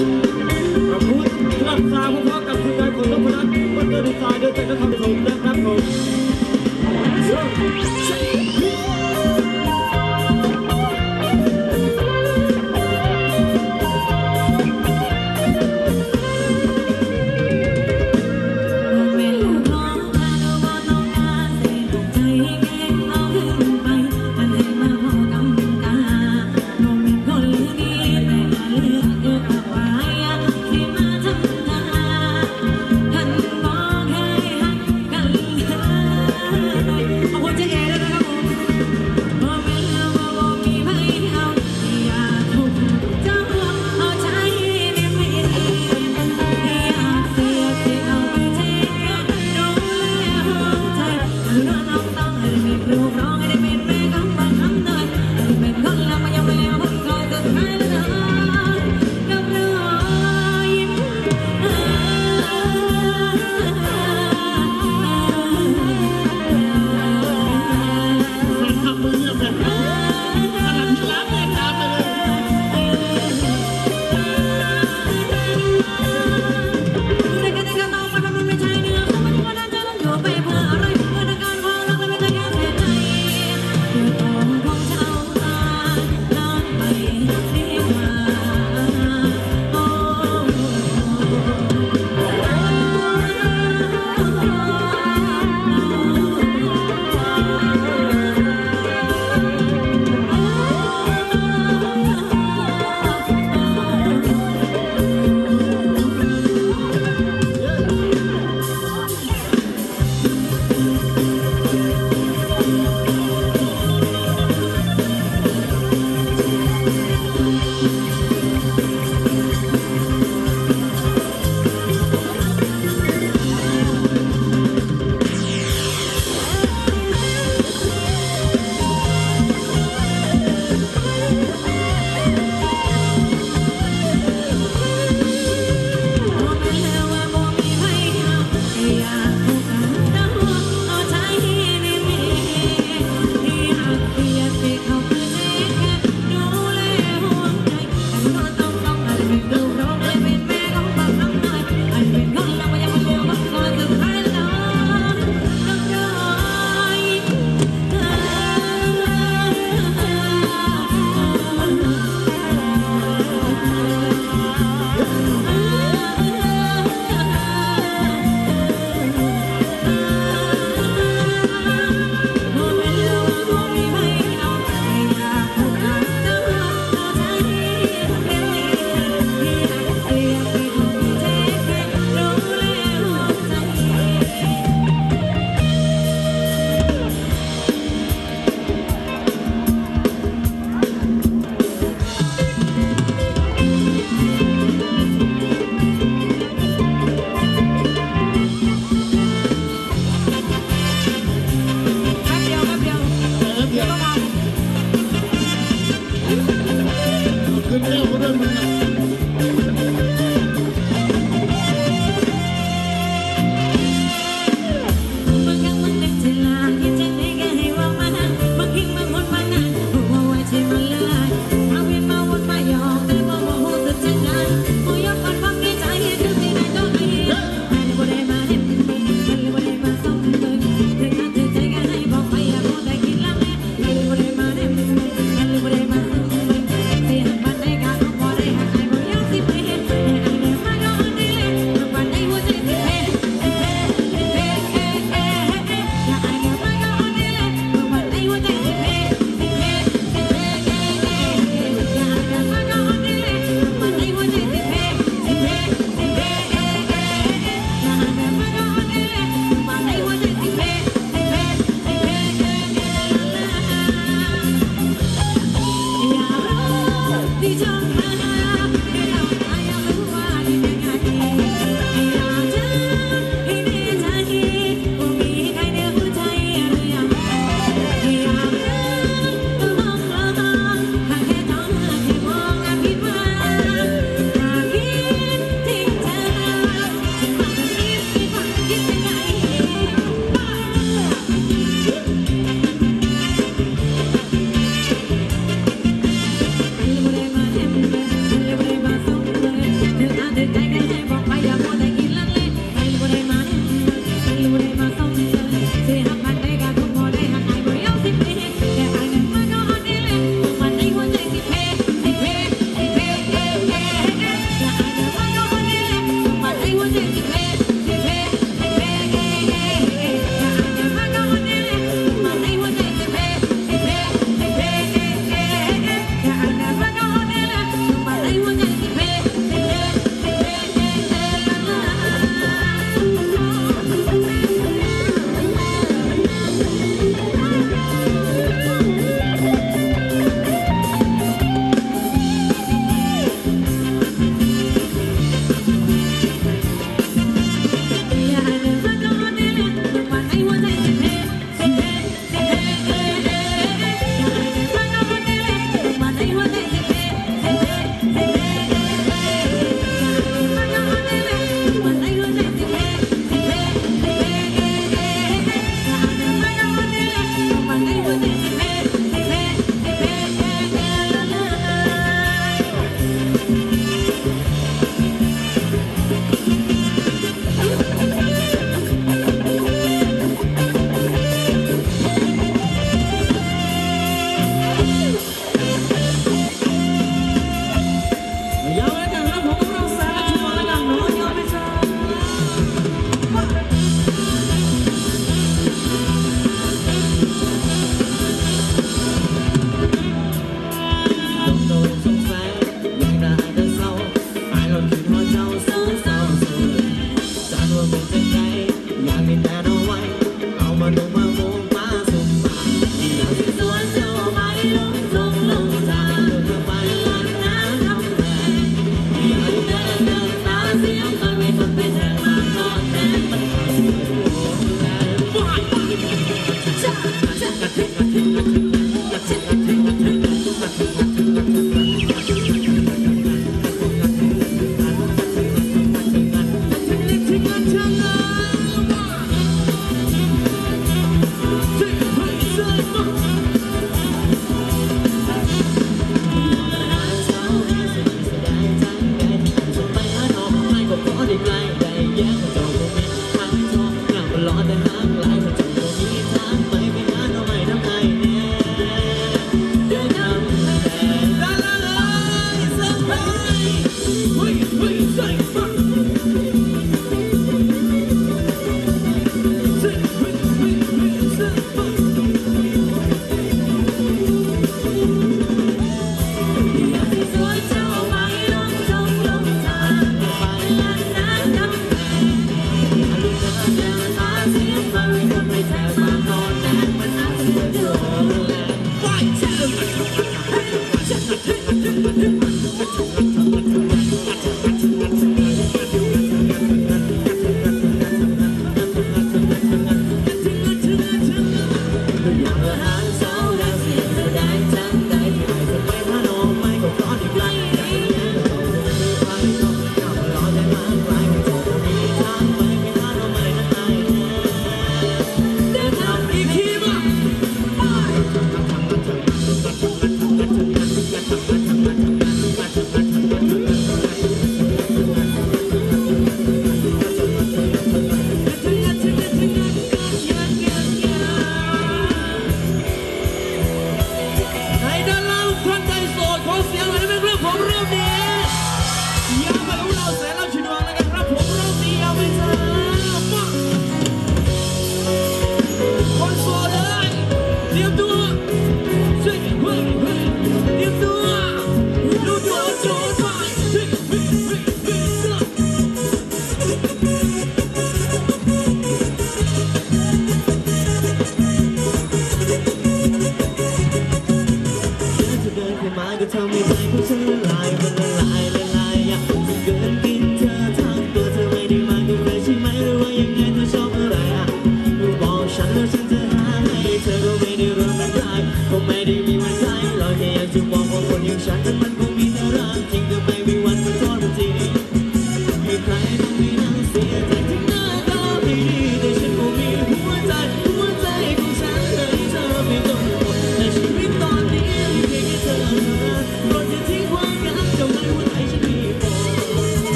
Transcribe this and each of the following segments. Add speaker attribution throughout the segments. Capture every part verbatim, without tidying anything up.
Speaker 1: ขอบคุณรับสาวพร้อมกับทีมงานของนพรัตน์วัฒนดีไซน์โดยจากนครปฐมนะครับผม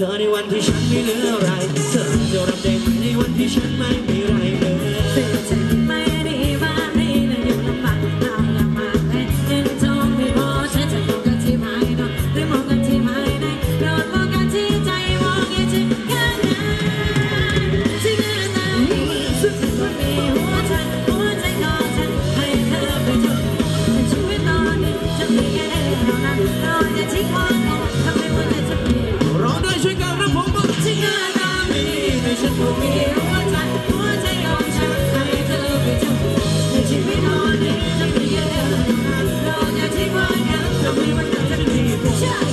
Speaker 1: อในวันที่ฉันไม่เหลืออะไรเธอจะรับได้ไหมในวันที่ฉันไม่มีอะไรเลย
Speaker 2: เธอจะไม่ได้บ้านนี้นะอยู่ลำบากเราลำบากแค่เงินทองไม่พอฉันจะมองกันที่ภายนอกหรือมองกันที่ภายในโปรดมองกันที่ใจมองอย่าจึงข้างในที่เงินตาดีสุดที่มีหัวใจหัวใจของฉันให้เธอไปจนชีวิตตอนนี้จะมีแค่เท่านั้นเราอย่าทิ้งความก่อนทำให้หัวใจจะเปลี่ยน
Speaker 1: ร้องด้วยช่วยกันนะผมบอก
Speaker 2: ที่เงินตาดีในฉันคงมีหัวใจหัวใจของฉันให้เธอไปจนชีวิตตอนนี้จะมีแค่เท่านั้นเราอย่าทิ้งความก่อนทำให้หัวใจจะเปลี่ยนใช่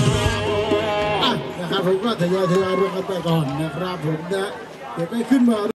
Speaker 3: ผมก็ทยอยทยอยลงกันไปก่อนนะครับผมนะเดี๋ยวได้ขึ้นมา